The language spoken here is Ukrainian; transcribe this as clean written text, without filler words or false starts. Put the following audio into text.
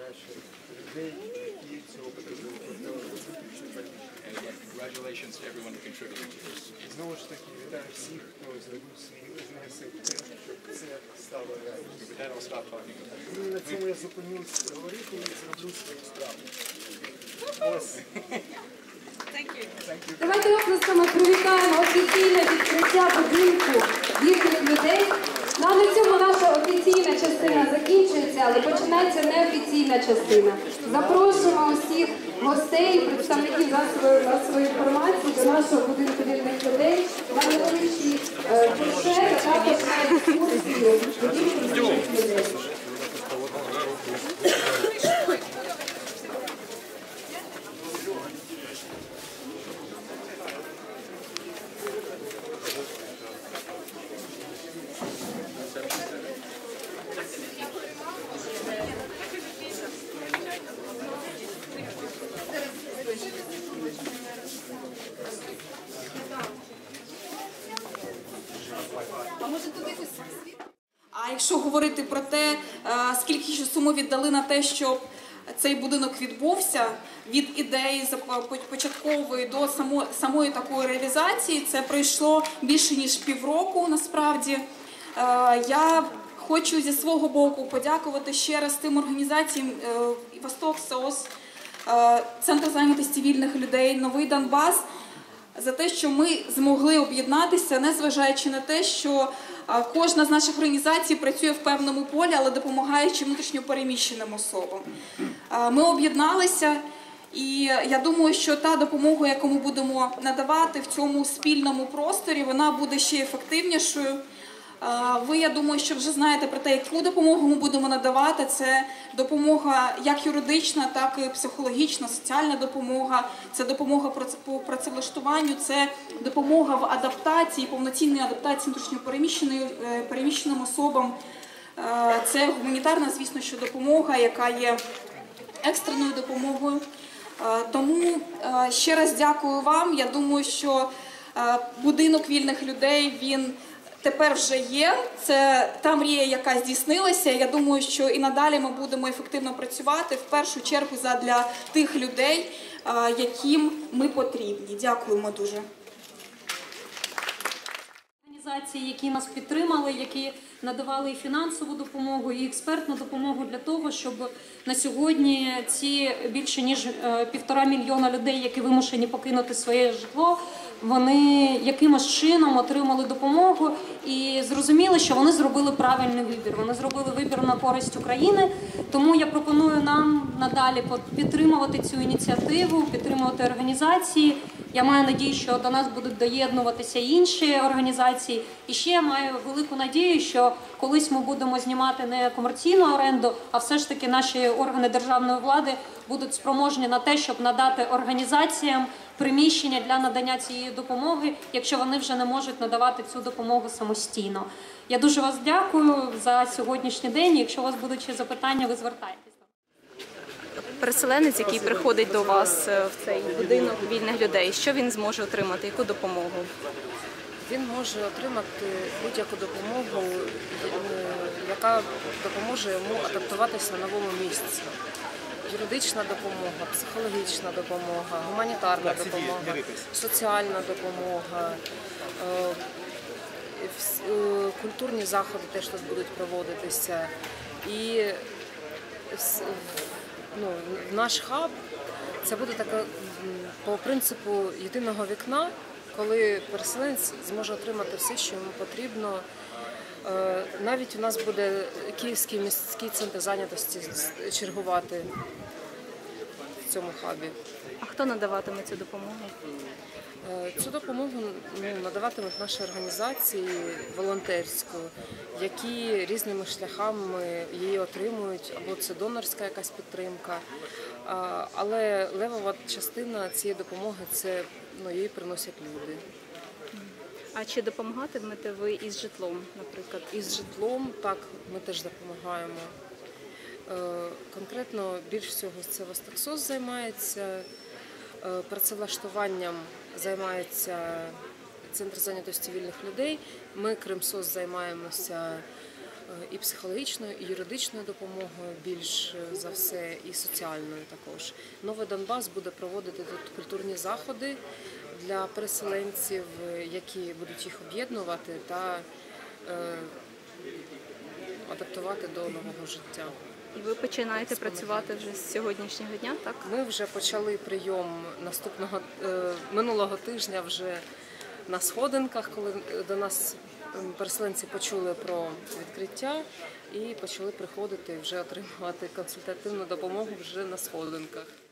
найкраще людей, які цього потребують. Congratulations to everyone who contributed to this. Знову ж таки, вітаю всіх, хто зробив свій внесок в те, щоб це стало реальністю. With that, I'll stop talking. На цьому я зупинюсь говорити і зроблю свою справу. Ось. Давайте оплесками привітаємо офіційне відкриття будинку вільних людей. Ну а на цьому наша офіційна частина закінчується, але починається неофіційна частина. Запрошуємо усіх гостей, представників засобів масової інформації до нашого будинку вільних людей на невеличкий фуршет, а також на екскурсію будинку вільних людей. А якщо говорити про те, скільки часу ми віддали на те, щоб цей будинок відбувся, від ідеї початкової до самої такої реалізації, це пройшло більше ніж півроку насправді. Я хочу зі свого боку подякувати ще раз тим організаціям «Восток СОС», Центр зайнятості вільних людей, «Новий Донбас» за те, що ми змогли об'єднатися, незважаючи на те, що кожна з наших організацій працює в певному полі, але допомагаючи внутрішньо переміщеним особам. Ми об'єдналися, і я думаю, що та допомога, яку ми будемо надавати в цьому спільному просторі, вона буде ще ефективнішою. Ви, я думаю, що вже знаєте про те, яку допомогу ми будемо надавати. Це допомога як юридична, так і психологічна, соціальна допомога, це допомога по працевлаштуванню, це допомога в адаптації, повноцінній адаптації внутрішньопереміщеним особам. Це гуманітарна, звісно, що допомога, яка є екстреною допомогою. Тому ще раз дякую вам. Я думаю, що будинок вільних людей, він тепер вже є, це та мрія, яка здійснилася. Я думаю, що і надалі ми будемо ефективно працювати, в першу чергу задля тих людей, яким ми потрібні. Дякуємо дуже. Організації, які нас підтримали, які надавали і фінансову допомогу, і експертну допомогу для того, щоб на сьогодні ці більше ніж 1,5 мільйона людей, які вимушені покинути своє житло, вони якимось чином отримали допомогу і зрозуміли, що вони зробили правильний вибір. Вони зробили вибір на користь України, тому я пропоную нам надалі підтримувати цю ініціативу, підтримувати організації. Я маю надію, що до нас будуть доєднуватися і інші організації. І ще я маю велику надію, що колись ми будемо знімати не комерційну оренду, а все ж таки наші органи державної влади будуть спроможні на те, щоб надати організаціям приміщення для надання цієї допомоги, якщо вони вже не можуть надавати цю допомогу самостійно. Я дуже вас дякую за сьогоднішній день. Якщо у вас будуть ще запитання, ви звертайтеся. Переселенець, який приходить до вас в цей будинок вільних людей, що він зможе отримати, яку допомогу? Він може отримати будь-яку допомогу, яка допоможе йому адаптуватися на новому місці. Юридична допомога, психологічна допомога, гуманітарна допомога, соціальна допомога, культурні заходи теж тут будуть проводитися. І наш хаб – це буде таке по принципу єдиного вікна, коли переселенець зможе отримати все, що йому потрібно. Навіть у нас буде Київський міський центр зайнятості чергувати в цьому хабі. А хто надаватиме цю допомогу? Цю допомогу надаватимуть наші організації волонтерську, які різними шляхами її отримують, або це донорська якась підтримка. Але левова частина цієї допомоги – це її приносять люди. А чи допомагатимете ви із житлом, наприклад? Із житлом, так, ми теж допомагаємо. Конкретно більш всього це Восток СОС займається, працевлаштуванням займається Центр зайнятості вільних людей. Ми, Крим СОС, займаємося і психологічною, і юридичною допомогою, більш за все, і соціальною також. Новий Донбас буде проводити тут культурні заходи для переселенців, які будуть їх об'єднувати та адаптувати до нового життя. І ви починаєте працювати вже з сьогоднішнього дня, так? Ми вже почали прийом минулого тижня вже на сходинках, коли до нас переселенці почули про відкриття і почали приходити вже отримувати консультативну допомогу вже на сходинках.